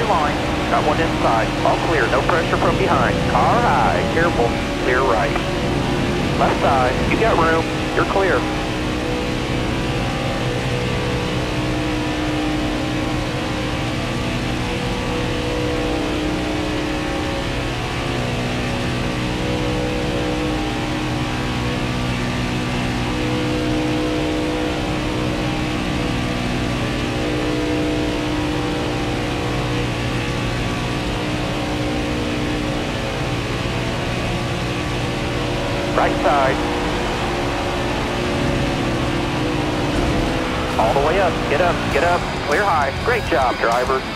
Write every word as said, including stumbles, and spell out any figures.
your line. Got one inside. All clear, no pressure from behind. Car high, careful. Clear right. Left side, you got room. You're clear. Right side. All the way up. Get up, get up. Clear high. Great job, driver.